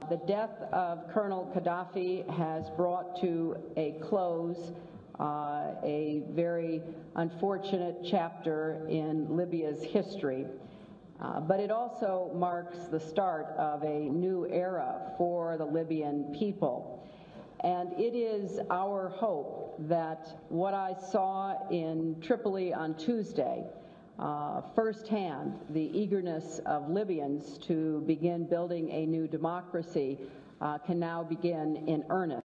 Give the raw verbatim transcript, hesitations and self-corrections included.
The death of Colonel Qaddafi has brought to a close uh, a very unfortunate chapter in Libya's history. Uh, but it also marks the start of a new era for the Libyan people. And it is our hope that what I saw in Tripoli on Tuesday, uh, firsthand, the eagerness of Libyans to begin building a new democracy, uh, can now begin in earnest.